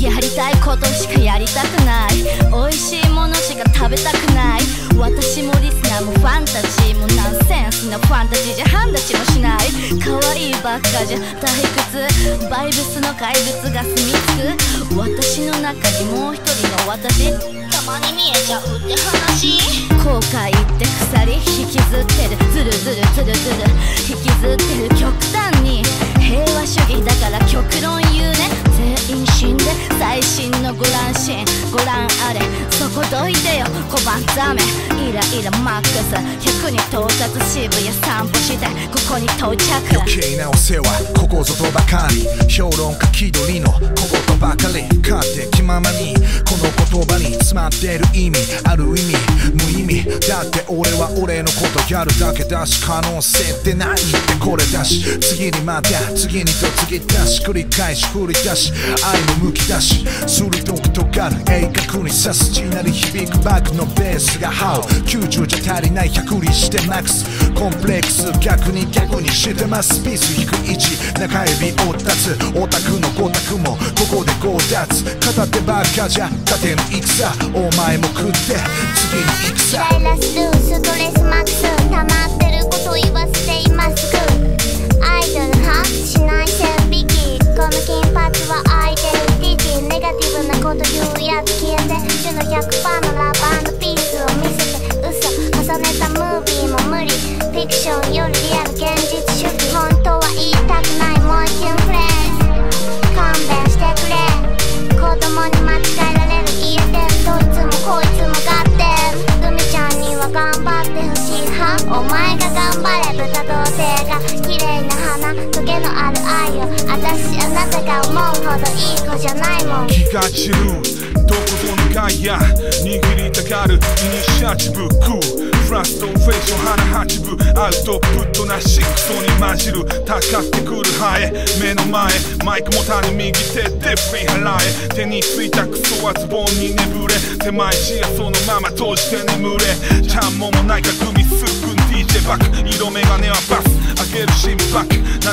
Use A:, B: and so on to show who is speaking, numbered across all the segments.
A: やりたいことしかやりたくない、美味しいものしか食べたくない。私もリスナーもファンタジーもナンセンスなファンタジーじゃ判立ちもしない。可愛いばっかじゃ退屈、バイブスの怪物が住み着く。私の中にもう一人の私、たまに見えちゃうって話。後悔って鎖引きずってる、ずるずるずるずる引きずってる。極端に平和主義だから極論言うね。全員死んで最新のご乱心ご覧あれ、そこどいてよ小判ザメ。イライラマックス100に到達、渋谷散歩してここに到着。
B: 余計なお世話ここぞとばかり、評論家気取りの小言ばかり。勝手気ままにこの言葉に詰まってる意味、ある意味無意味だって。俺は俺のことやるだけだし、可能性って何ってこれだし、次にまた次にと次だし、繰り返し振り出し愛のむき出し、鋭く尖る鋭角に刺す地鳴り響くバックのベースがハウ90じゃ足りない100にしてマックス。コンプレックス逆にしてます。ピース引く位置中指を立つ、オタクのゴタクもここで強奪。片手ばっかじゃ盾の戦、お前も食って次に行くさ。
C: イライラするストレスマックス、溜まってること言わせていますぐ。アイドル派しない線引き、この金髪はアイデンティティ。ネガティブなこと言うやつ消えて、主の 100% のラブ&ピースを見せて。嘘重ねたムービーも無理、フィクションよりリアル現実主義。本当は言いたくないもう一フレーズ、勘弁してくれ。子供に間違えられる言えてん、どいつもこいつも合点。グミちゃんには頑張ってほしい派、お前が頑張れ豚童貞が綺麗な花トゲのある愛よ。私あなたが思うほどいい子じゃないもん。
D: 気が散るどこぞのガイア握りたがるイニシアチブクー、フラストレーション花八分アウトプットなしクソに混じる。たかってくるハエ目の前、マイク持たぬ右手で振り払え。手についたクソはズボンに眠れ、手前視野そのまま閉じて眠れ。ちゃんももないかグミすっくん DJ バック、色眼鏡はバス上げる心拍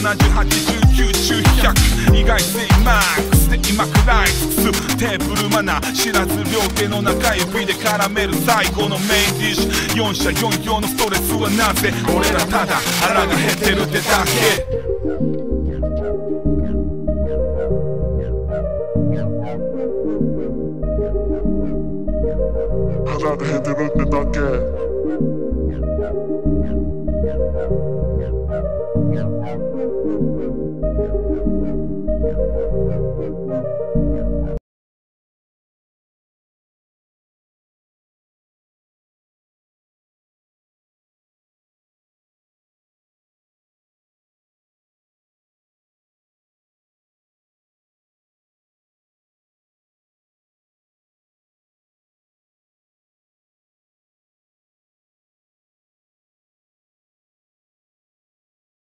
D: 708090中100、意外性マックスで今くらい尽くす。テーブルマナー知らず両手の中指で絡める最後のメインディッシュ。4社4用のストレスはなぜ、俺らただ腹が減ってるってだけ。腹が減ってるってだけ。